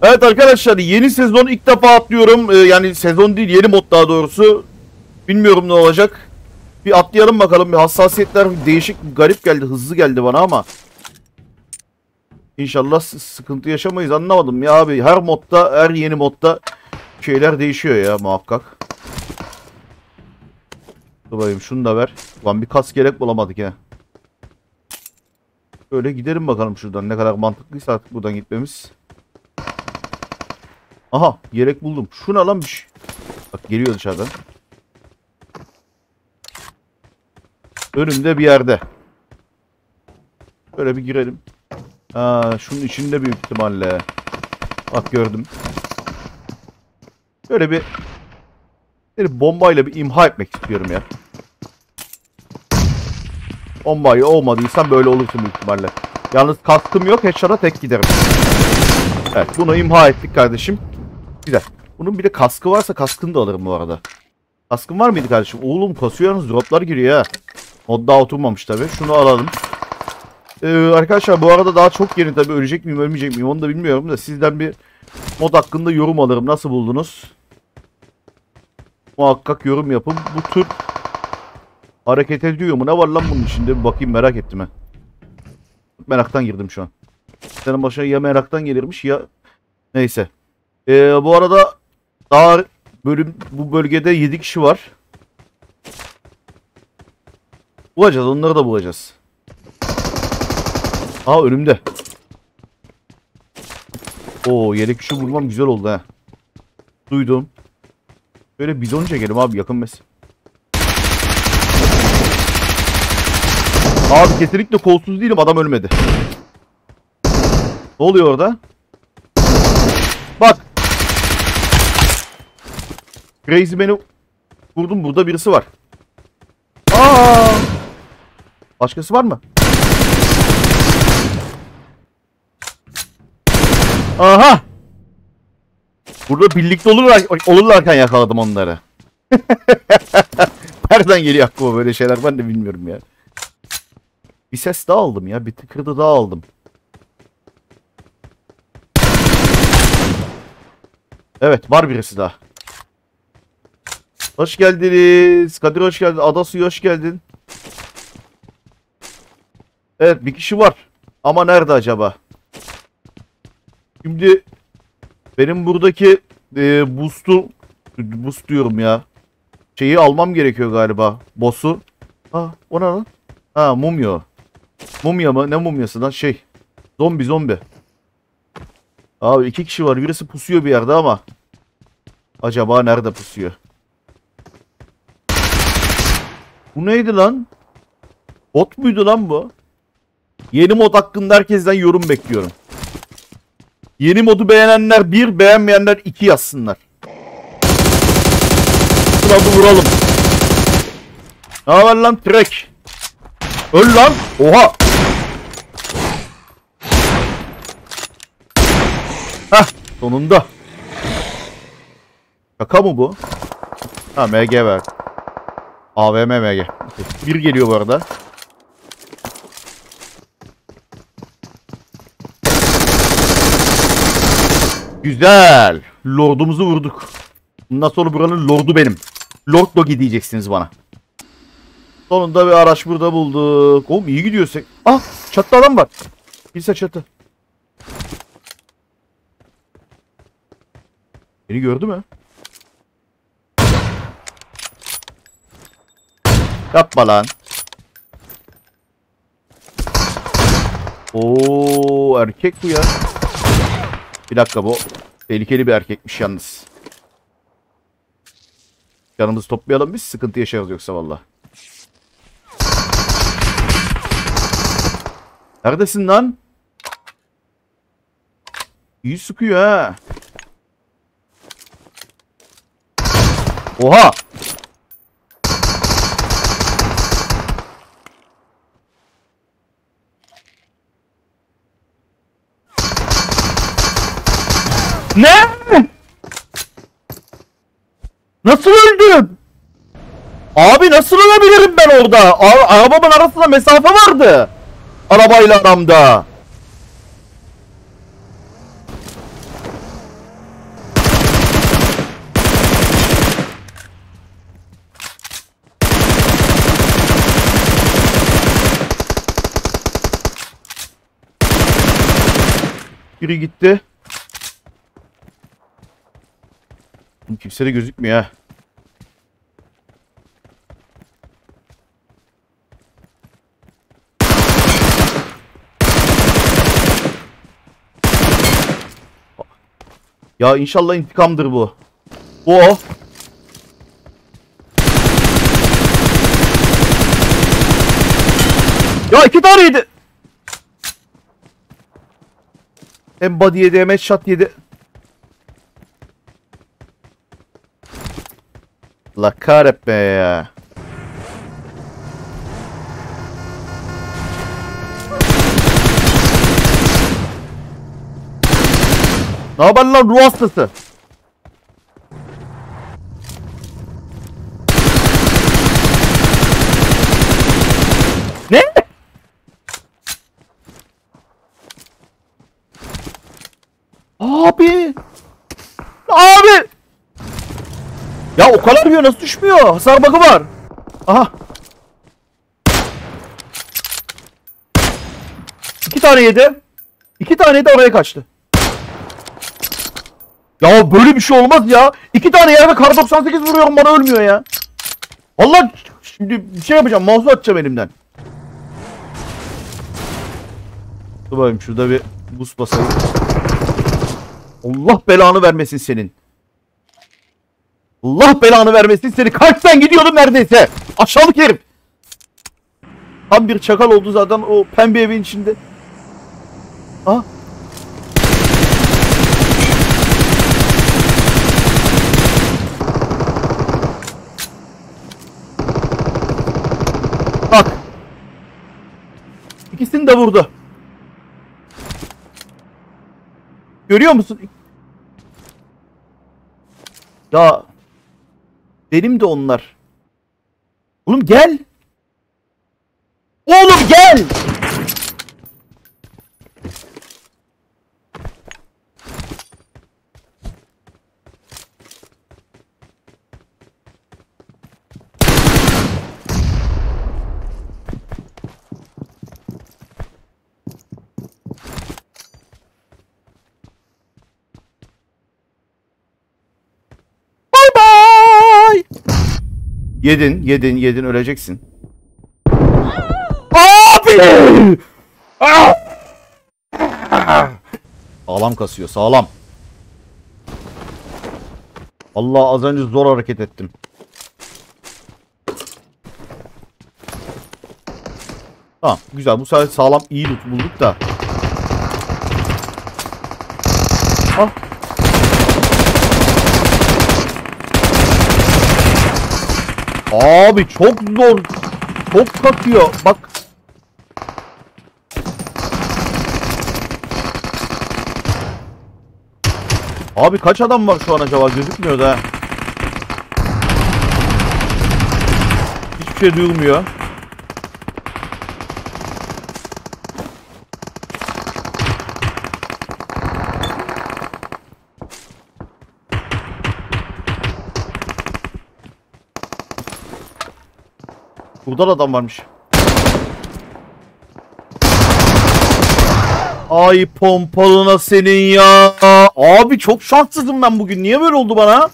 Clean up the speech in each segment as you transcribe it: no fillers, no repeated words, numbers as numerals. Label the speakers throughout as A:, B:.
A: Evet arkadaşlar, yeni sezon ilk defa atlıyorum. Yani sezon değil, yeni mod daha doğrusu. Bilmiyorum ne olacak. Bir atlayalım bakalım. Bir hassasiyetler değişik, garip geldi, hızlı geldi bana ama. İnşallah sıkıntı yaşamayız, anlamadım ya abi. Her modda, her yeni modda şeyler değişiyor ya muhakkak. Dur bakayım, şunu da ver. Ulan bir kas gerek bulamadık ya. Böyle gidelim bakalım şuradan. Ne kadar mantıklıysa artık buradan gitmemiz. Aha, yelek buldum. Şuna lan bir şey. Bak geliyor dışarıdan. Önümde bir yerde. Böyle bir girelim. Ha, şunun içinde büyük ihtimalle. Bak gördüm. Böyle bir bombayla bir imha etmek istiyorum ya. Bombayı olmadıysan böyle olursun büyük ihtimalle. Yalnız kaskım yok. Headshot'a tek giderim. Evet, bunu imha ettik kardeşim. Güzel. Bunun bir de kaskı varsa kaskını da alırım bu arada. Kaskın var mıydı kardeşim? Oğlum kasıyorsunuz, droplar giriyor ha. Mod daha oturmamış tabi. Şunu alalım. Arkadaşlar bu arada daha çok yeni tabi. Ölecek miyim ölmeyecek miyim onu da bilmiyorum da sizden bir mod hakkında yorum alırım. Nasıl buldunuz? Muhakkak yorum yapın. Bu tür hareket ediyor mu? Ne var lan bunun içinde? Bir bakayım, merak ettim ha. Meraktan girdim şu an. Senin başına ya meraktan gelirmiş ya... Neyse. Bu arada daha bu bölgede 7 kişi var. Bulacağız, onları da bulacağız. Aa, önümde. Oo, 7 kişi bulmam güzel oldu ha. Duydum. Böyle bidon çekelim abi, yakın mesafe. Abi kesinlikle kolsuz değilim, adam ölmedi. Ne oluyor orada? Bak. Crazy beni vurdum, burada birisi var. Aa! Başkası var mı? Aha! Burada birlikte olurlarken yakaladım onları. Nereden geliyor aklıma böyle şeyler, ben de bilmiyorum ya. Bir ses daha aldım ya, bir tıkırdı daha aldım. Evet, var birisi daha. Hoş geldiniz. Kadir hoş geldin. Adasu'ya hoş geldin. Evet, bir kişi var. Ama nerede acaba? Şimdi benim buradaki boost diyorum ya. Şeyi almam gerekiyor galiba. Boss'u. Ha, o ne lan? Ha, mumya. Mumya mı? Ne mumyası lan? Şey. Zombi. Abi 2 kişi var. Birisi pusuyor bir yerde ama. Acaba nerede pusuyor? Bu neydi lan? Bot muydu lan bu? Yeni mod hakkında herkesten yorum bekliyorum. Yeni modu beğenenler 1, beğenmeyenler 2 yazsınlar. Şuna bir vuralım. Ne haber lan Trek? Öl lan. Oha. Hah, sonunda. Şaka mı bu? Ha, MG ver. AVM MG. Bir geliyor bu arada. Güzel. Lordumuzu vurduk. Bundan sonra buranın lordu benim. Lord Doggy diyeceksiniz bana. Sonunda bir araç burada bulduk. Oğlum iyi gidiyorsak. Ah, çatıda adam var. Birisi çatı. Beni gördü mü? Yapma lan. Oo, erkek bu ya. Bir dakika, bu tehlikeli bir erkekmiş yalnız. Canımızı toplayalım, biz sıkıntı yaşarız yoksa valla. Neredesin lan? İyi sıkıyor ha. Oha. Ne? Nasıl öldüm? Abi nasıl ölebilirim ben orada? Arabamın arasında mesafe vardı. Arabayla aramda. Biri gitti. Kimse de gözükmüyor ha. Ya inşallah intikamdır bu. Bu o. Ya 2 tane yedi. Hem body yedi hem headshot yedi. La kahretme ya. Ne haber lan ruh hastası? Ne? Abi. Abi. Ya o kadar diyor nasıl düşmüyor? Hasar bug'ı var. Aha. 2 tane yedi. 2 tane de oraya kaçtı. Ya böyle bir şey olmaz ya. 2 tane yerde kar 98 vuruyorum bana ölmüyor ya. Allah şimdi bir şey yapacağım. Mouse'u atacağım elimden. Dur bakayım şurada bir boost basayım. Allah belanı vermesin senin. Allah belanı vermesin seni. Kaçtan gidiyordum neredeyse. Aşağılık herif. Tam bir çakal oldu zaten o pembe evin içinde. Ha? Bak. İkisini de vurdu. Görüyor musun? Ya benim de onlar. Oğlum gel. Oğlum gel. Bye bye. Yedin öleceksin. Abi! Sağlam kasıyor, sağlam. Allah az önce zor hareket ettim. Tamam, güzel. Bu sefer sağlam iyi loot bulduk da. Ah. Abi çok zor. Çok katıyor. Bak. Abi kaç adam var şu an acaba? Gözükmüyor da. Hiçbir şey duyulmuyor. Burada da adam varmış. Ay pompalına senin ya. Abi çok şanssızım ben bugün. Niye böyle oldu bana?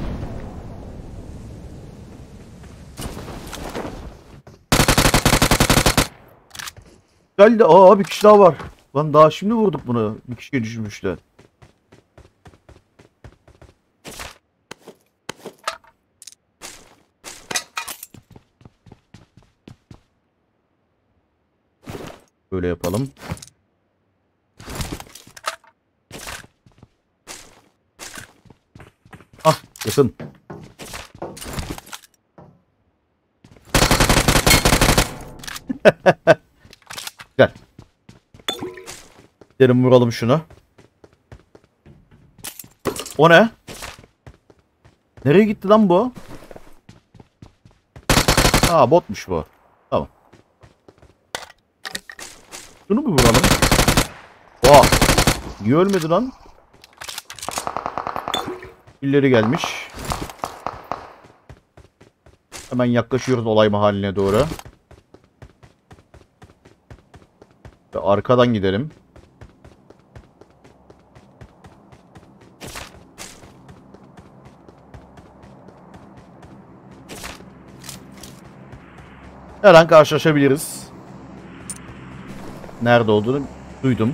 A: Geldi. Aa bir kişi daha var. Lan daha şimdi vurduk bunu. Bir kişiye düşmüştü. Böyle yapalım. Ah yakın. Gel. Gidelim vuralım şunu. O ne? Nereye gitti lan bu? Aa botmuş bu. Tamam. Şunu mu vuralım? Oha. Niye ölmedi lan? İleri gelmiş. Hemen yaklaşıyoruz olay mahalline doğru. Ve arkadan gidelim. Her an karşılaşabiliriz. Nerede olduğunu duydum.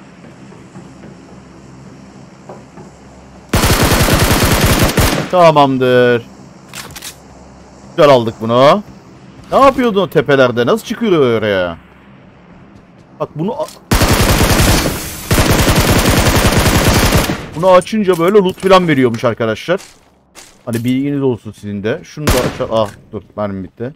A: Tamamdır. Güzel aldık bunu. Ne yapıyordun o tepelerde? Nasıl çıkıyor oraya? Bak bunu açınca böyle loot falan veriyormuş arkadaşlar. Hani bilginiz olsun sizin de. Şunu da açalım. Ah dur, mermim bitti.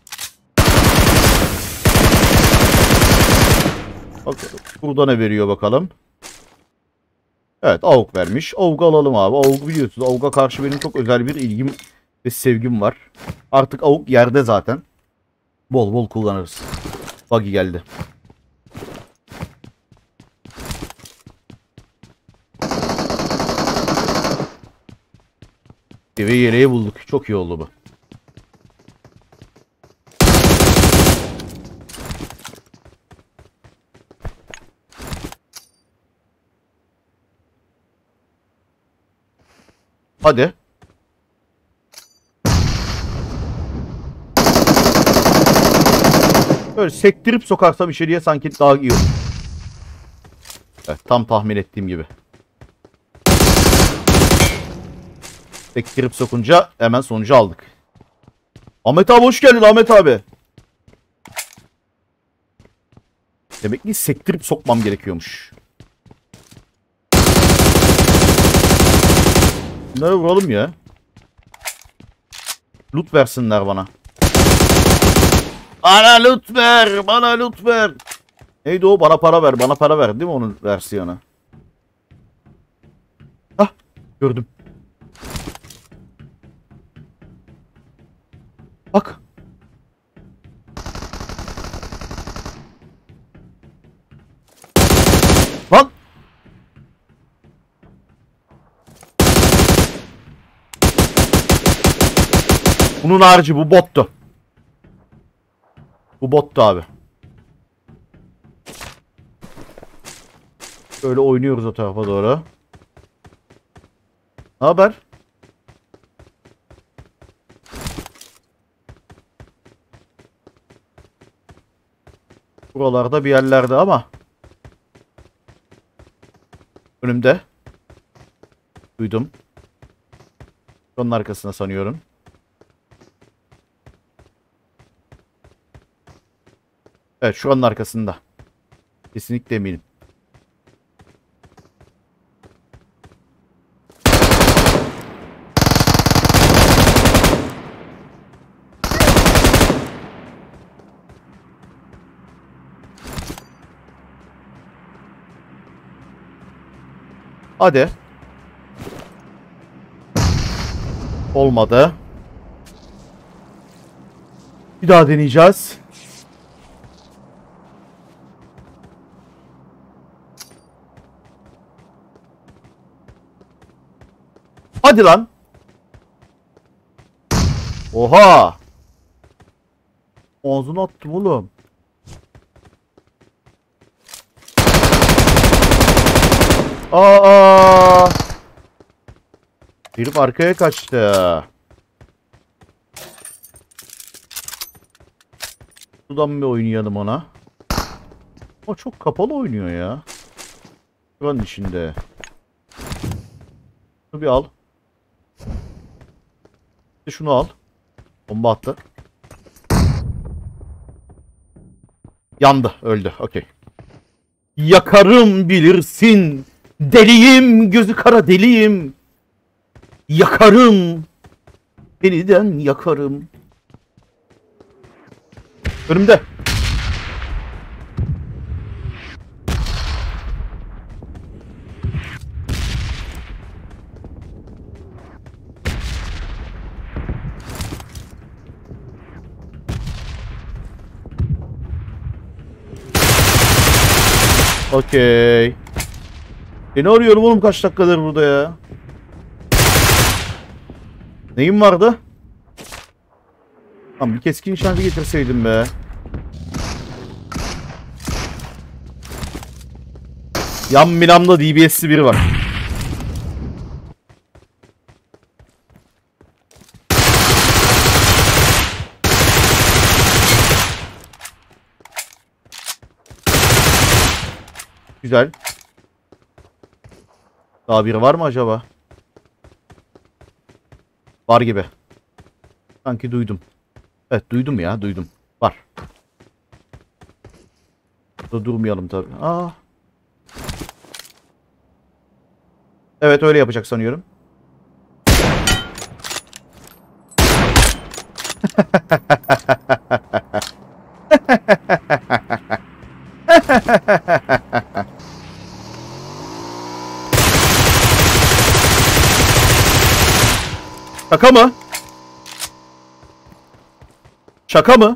A: Bak burada ne veriyor bakalım. Evet, AUG vermiş. AUG alalım abi. AUG biliyorsunuz. AUG'a karşı benim çok özel bir ilgim ve sevgim var. Artık AUG yerde zaten. Bol bol kullanırız. Buggy geldi. Ve yeleği bulduk. Çok iyi oldu bu. Hadi. Böyle sektirip sokarsam içeriye sanki daha iyi olur. Evet, tam tahmin ettiğim gibi. Sektirip sokunca hemen sonucu aldık. Ahmet abi hoş geldin Ahmet abi. Demek ki sektirip sokmam gerekiyormuş. Bunları vuralım ya. Loot versinler bana. Bana loot ver. Bana loot ver. Neydi o? Bana para ver. Bana para ver. Değil mi onun versiyonu? Hah. Gördüm. Bak. Lan. Bunun harici bu bottu. Bu bottu abi. Böyle oynuyoruz o tarafa doğru. Ne haber? Buralarda bir yerlerde ama. Önümde. Duydum. Onun arkasına sanıyorum. Evet, şu anın arkasında. Kesinlikle eminim. Hadi. Olmadı. Bir daha deneyeceğiz. Hadi lan. Oha. Ağzını attım oğlum. Aa. Herif arkaya kaçtı. Buradan bir oynayalım ona. O çok kapalı oynuyor ya. Buranın içinde. Şunu bir al. Şunu al. Bomba attı. Yandı. Öldü. Okey. Yakarım bilirsin. Deliyim. Gözü kara deliyim. Yakarım. Yeniden yakarım. Önümde. Okey. Ne arıyorum oğlum kaç dakikadır burada ya? Neyim vardı? Tamam, bir keskin nişancı getirseydim be. Yan binamda DBS'li biri var. Güzel. Daha biri var mı acaba? Var gibi. Sanki duydum. Evet duydum ya duydum. Var. Burada durmayalım tabii. Aa. Evet öyle yapacak sanıyorum. Şaka mı? Şaka mı?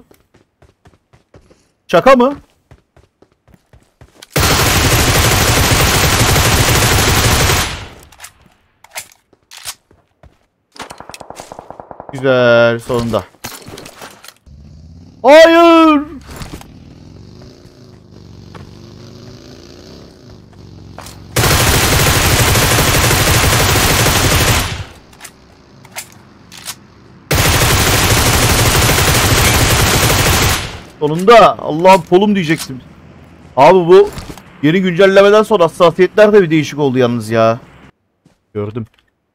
A: Şaka mı? Güzel sonunda. Hayır. Sonunda Allah'ım kolum diyecektim. Abi bu yeni güncellemeden sonra hassasiyetler de bir değişik oldu yalnız ya. Gördüm.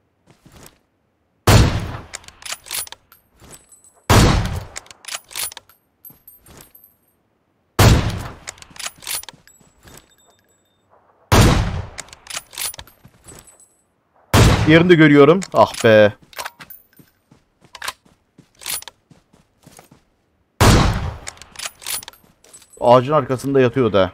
A: Yerini de görüyorum. Ah be. Ağacın arkasında yatıyor da.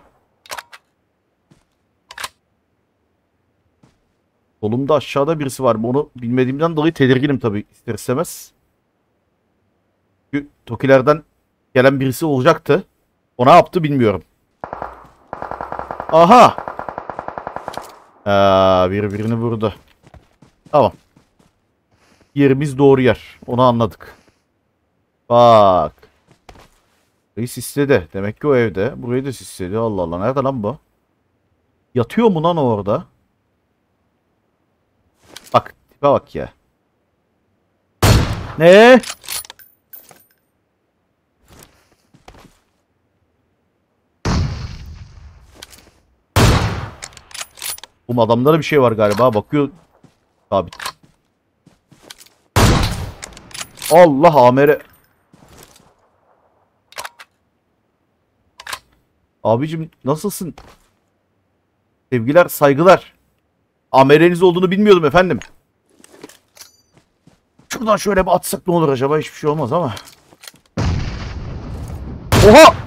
A: Solumda aşağıda birisi var. Onu bilmediğimden dolayı tedirginim tabii ister istemez. Çünkü Tokilerden gelen birisi olacaktı. O ne yaptı bilmiyorum. Aha. Birini vurdu. Tamam. Yerimiz doğru yer. Onu anladık. Bak. Burayı sisledi. Demek ki o evde. Burayı da sisledi. Allah Allah. Nerede lan bu? Yatıyor mu lan orada? Bak. Tipe bak ya. Ne? Bu adamda da bir şey var galiba. Bakıyor. Sabit. Allah amere. Abicim nasılsın? Sevgiler, saygılar. Amereniz olduğunu bilmiyordum efendim. Şuradan şöyle bir atsak ne olur acaba? Hiçbir şey olmaz ama. Oha!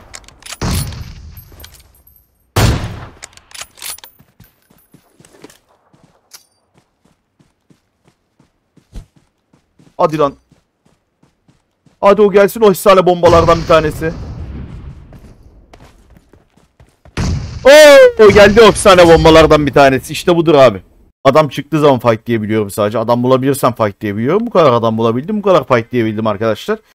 A: Hadi lan. Hadi o gelsin o hissale bombalardan bir tanesi. Oo, geldi o hissale bombalardan bir tanesi. İşte budur abi. Adam çıktığı zaman fight diyebiliyorum sadece. Adam bulabilirsem fight diyebiliyorum. Bu kadar adam bulabildim. Bu kadar fight diyebildim arkadaşlar.